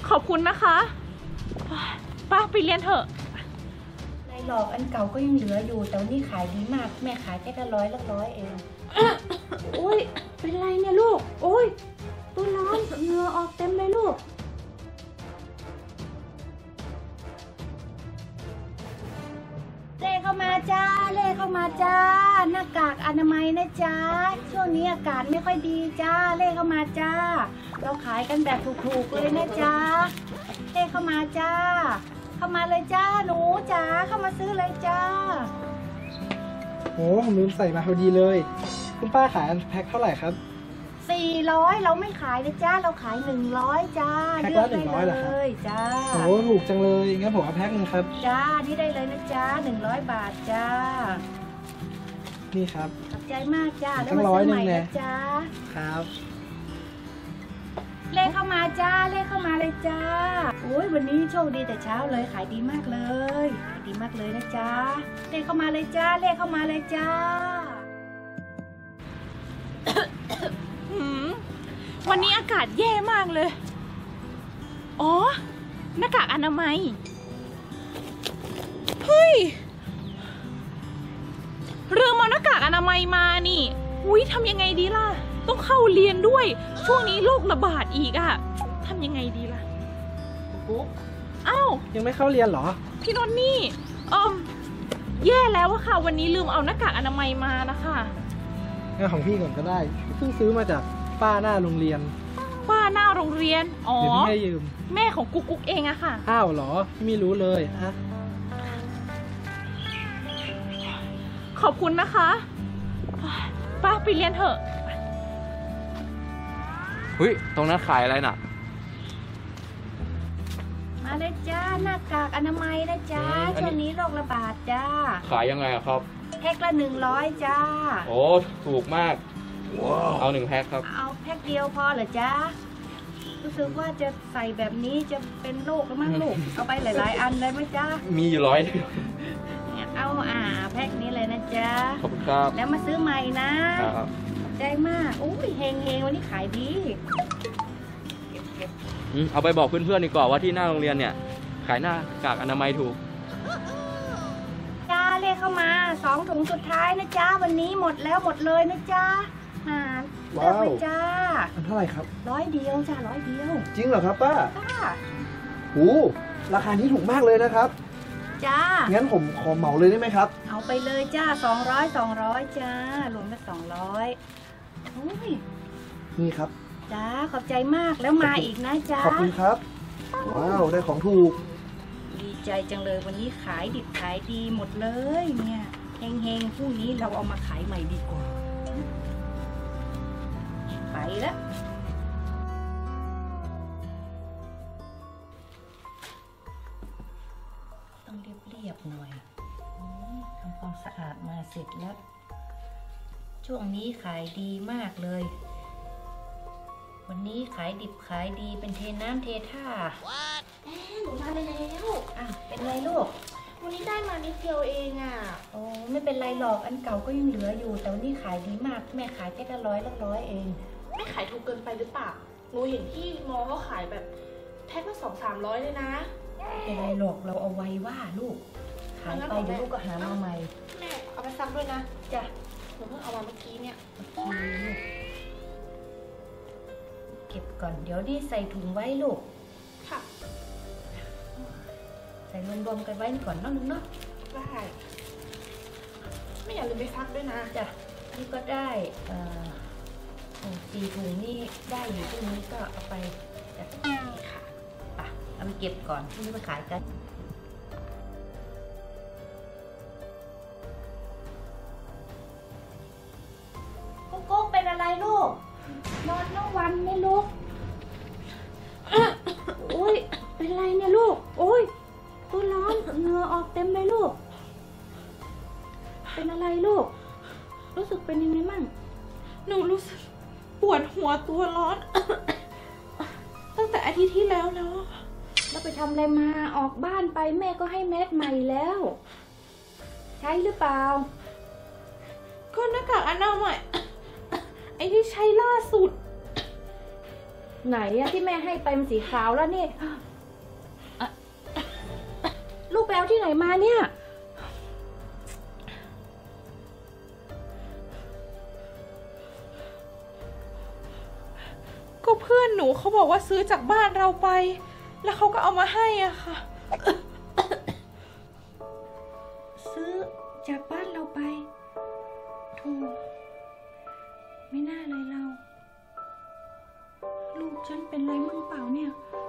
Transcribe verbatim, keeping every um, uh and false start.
ขอบคุณนะคะป้าไปเรียนเถอะในหลอกอันเก่าก็ยังเหลืออยู่แต่วันนี้ขายดีมากแม่ขายแค่ละร้อยละร้อยเองโอ้ยเป็นไรเนี่ยลูกโอ้ยตัวร้อนเหงื่อออกเต็มเลยลูกเล่เข้ามาจ้าเล่เข้ามาจ้าหน้ากากอนามัยนะจ้าช่วงนี้อากาศไม่ค่อยดีจ้าเล่เข้ามาจ้าเราขายกันแบบถูกๆเลยนะจ้าเล่เข้ามาจ้าเข้ามาเลยจ้าหนูจ้าเข้ามาซื้อเลยจ้าโอ้ผมลืมใส่มาพอดีเลยคุณป้าขายแพ็คเท่าไหร่ครับสี่ร้อยเราไม่ขายนะจ้าเราขายหนึ่งร้อยจ้าแพ็คละหนึ่งร้อยเหรอครับจ้าโอ้ถูกจังเลยงั้นผมเอาแพ็คนึงครับจ้านี่ได้เลยนะจ้าหนึ่งร้อยบาทจ้านี่ครับขอบใจมากจ้าแล้วมาซื้อใหม่นะจ้าครับเลขเข้ามาจ้าเลขเข้ามาเลยจ้าโอ้ยวันนี้โชคดีแต่เช้าเลยขายดีมากเลยขายดีมากเลยนะจ้าเลขเข้ามาเลยจ้าเลขเข้ามาเลยจ้าวันนี้อากาศแย่มากเลยอ๋อหน้ากากอนามัยเฮ้ยลืมเอาหน้ากากอนามัยมานี่อุ้ยทำยังไงดีล่ะต้องเข้าเรียนด้วยช่วงนี้โรคระบาดอีกอะทำยังไงดีล่ะปุ๊บอ้าวยังไม่เข้าเรียนเหรอพี่นนท์นี่เอ่อแย่แล้วอะค่ะวันนี้ลืมเอาหน้ากากอนามัยมานะคะงานของพี่ก่อนก็ได้เพิ่งซื้อมาจากป้าหน้าโรงเรียนป้าหน้าโรงเรียนอ๋อเดี๋ยวพี่ให้ยืมแม่ของกุ๊กกุ๊กเองอะค่ะอ้าวเหรอไม่รู้เลยอะขอบคุณนะคะป้าไปเรียนเถอะเฮ้ยตรงนั้นขายอะไรน่ะมาเลยจ้าหน้ากากอนามัยนะจ้าช่วงนี้โรคระบาดจ้าขายยังไงครับแพ็คละหนึ่งร้อยจ้าโอ้ถูกมากเอาหนึ่งแพ็คครับเอาแพ็คเดียวพอเหรอจ้ารู้สึกว่าจะใส่แบบนี้จะเป็นโรคแล้วมั้งลูกเอาไปหลายๆอันเลยไหมจ้ามีอยู่ร้อยเอาอ่าแพ็คนี้เลยนะจ๊ะขอบคุณครับแล้วมาซื้อใหม่นะใจมากโอ้ยเฮงเฮงวันนี้ขายดีเก็บเก็บเอาไปบอกเพื่อนๆดีกว่าว่าที่หน้าโรงเรียนเนี่ยขายหน้ากากอนามัยถูกจ้าเรียกเข้ามาสองถุงสุดท้ายนะจ๊ะวันนี้หมดแล้วหมดเลยนะจ๊ะหาเลือกไปจ้าอันเท่าไหร่ครับร้อยเดียวจ้าร้อยเดียวจริงเหรอครับป้าค่ะโอ้ราคานี้ถูกมากเลยนะครับจ้างั้นผมขอเหมาเลยได้ไหมครับเอาไปเลยจ้าสองร้อยสองร้อยจ้ารวมเป็นสองร้อยโอ้ยนี่ครับจ้าขอบใจมากแล้วมาอีกนะจ้าขอบคุณครับว้าวได้ของถูกดีใจจังเลยวันนี้ขายดิบขายดีหมดเลยเนี่ยเฮงๆพรุ่งนี้เราเอามาขายใหม่ดีกว่าไปแล้วต้องเรียบๆหน่อยทำความสะอาดมาเสร็จแล้วช่วงนี้ขายดีมากเลยวันนี้ขายดิบขายดีเป็นเทน้ำเทท่าแม่หนูมาแล้วอ่ะเป็นไรลูกวันนี้ได้มานิดเดียวเองอ่ะโอ้ไม่เป็นไรหรอกอันเก่าก็ยังเหลืออยู่แต่วันนี้ขายดีมากแม่ขายแค่ละร้อยละร้อยเองไม่ขายถูกเกินไปหรือเปล่าหนูเห็นที่มอเขาขายแบบแพ็คละสองสามร้อยเลยนะไม่เป็นไรหรอกเราเอาไว้ว่าลูกขายไปเดี๋ยวลูกก็หามาใหม่แม่เอาไปซักด้วยนะจ้ะหนูเพิ่งเอามาเมื่อกี้เนี่ยเก็บก่อนเดี๋ยวนี่ใส่ถุงไว้ลูกค่ะใส่รวมๆกันไว้ก่อนเนาะลูกเนาะได้ไม่อย่าลืมไปซักด้วยนะจ้ะนี่ก็ได้เอ่อสี่ถุงนี่ได้อยู่ตรงนี้ก็เอาไปจ้ะค่ะไปเอาไปเก็บก่อนที่นี่มาขายกันกุ๊กกุ๊กเป็นอะไรลูกนอนทั้งวันไม่ลุกโอ้ยเป็นไรเนี่ยลูกโอ้ยตัวร้อนเหงื่อออกเต็มเลยลูกเป็นอะไรลูกรู้สึกเป็นยังไงมั่งหนูรู้สึกปวดหัวตัวร้อนตั้งแต่อาทิตย์ที่แล้วแล้วแล้วไปทำอะไรมาออกบ้านไปแม่ก็ให้แมสใหม่แล้วใช้หรือเปล่าก็หน้ากากอนามัยไอ้ที่ใช้ล่าสุดไหนอะที่แม่ให้ไปมันสีขาวแล้วนี่อะลูกแปลที่ไหนมาเนี่ยก็เพื่อนหนูเขาบอกว่าซื้อจากบ้านเราไป แล้วเขาก็เอามาให้อ่ะค่ะซื้อจากบ้านเราไปโธ่ไม่น่าเลยเรา ลูกฉันเป็นไรมั่งเปล่าเนี่ย